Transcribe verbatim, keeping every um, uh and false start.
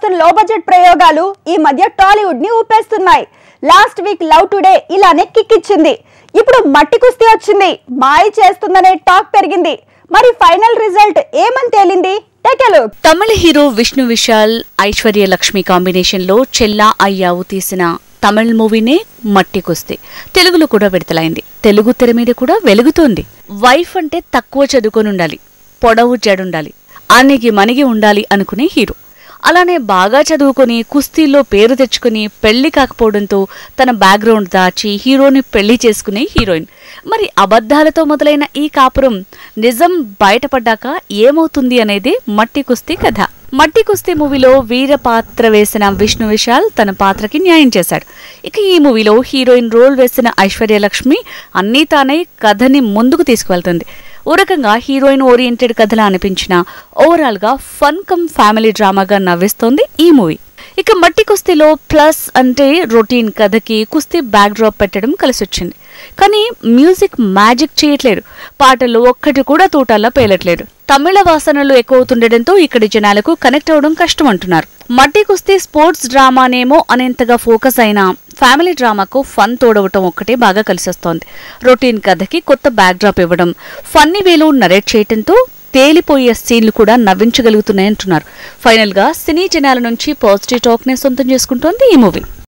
వస్తున్న లో బడ్జెట్ ప్రయోగాలు ఈ మధ్య టాలీవుడ్ ని ఊపేస్తున్నాయి. లాస్ట్ వీక్ లవ్ టుడే ఇలానే కిక్ ఇచ్చింది. ఇప్పుడు మట్టి కుస్తీ వచ్చింది. మాయ చేస్తుందనే టాక్ పెరిగింది. మరి ఫైనల్ రిజల్ట్ ఏమని తేలింది? తమిళ హీరో విష్ణు విశాల్ ఐశ్వర్య లక్ష్మి కాంబినేషన్ లో చెల్లా అయ్యావు తీసిన తమిళ మూవీనే మట్టి కుస్తీ తెలుగులో కూడా విడుదలైంది. తెలుగు తెర మీద కూడా వెలుగుతోంది. వైఫ్ అంటే తక్కువ చదువుకొని ఉండాలి, పొడవు జడుండాలి, అనిగి మనిగి ఉండాలి అనుకునే హీరో. అలానే బాగా చదువుకుని కుస్తీల్లో పేరు తెచ్చుకుని పెళ్లి కాకపోవడంతో తన బ్యాక్గ్రౌండ్ దాచి హీరోని పెళ్లి చేసుకునే హీరోయిన్. మరి అబద్ధాలతో మొదలైన ఈ కాపురం నిజం బయటపడ్డాక ఏమవుతుంది అనేది మట్టి కుస్తీ కథ. మట్టి కుస్తీ మూవీలో వీర పాత్ర వేసిన విష్ణు విశాల్ తన పాత్రకి న్యాయం చేశాడు. ఇక ఈ మూవీలో హీరోయిన్ రోల్ వేసిన ఐశ్వర్య లక్ష్మి అన్నీ తానై కథని ముందుకు తీసుకువెళ్తుంది. ఓ రకంగా హీరోయిన్ ఓరియంటెడ్ కథలా అనిపించిన ఓవరాల్ గా ఫన్ కమ్ ఫ్యామిలీ డ్రామాగా నవ్విస్తోంది ఈ మూవీ. ఇక మట్టి కుస్తీలో ప్లస్ అంటే రొటీన్ కథకి కుస్తీ బ్యాక్ డ్రాప్ పెట్టడం కలిసొచ్చింది. కానీ మ్యూజిక్ మ్యాజిక్ చేయట్లేదు. పాటల్లో ఒక్కటి కూడా తూటాల్లో పేలట్లేదు. తమిళ వాసనలు ఎక్కువ అవుతుండటంతో ఇక్కడి జనాలకు కనెక్ట్ అవడం కష్టం అంటున్నారు. మట్టి కుస్తీ స్పోర్ట్స్ డ్రామానేమో అనేంతగా ఫోకస్ అయినా ఫ్యామిలీ డ్రామాకు ఫన్ తోడవటం ఒక్కటే బాగా కలిసొస్తోంది. రొటీన్ కథకి కొత్త బ్యాక్ డ్రాప్ ఇవ్వడం, ఫన్నీ వేలో నరేట్ చేయటంతో తేలిపోయే సీన్లు కూడా నవ్వించగలుగుతున్నాయంటున్నారు. ఫైనల్ గా సినీ జనాల నుంచి పాజిటివ్ టాక్ నే సొంతం చేసుకుంటోంది ఈ మూవీ.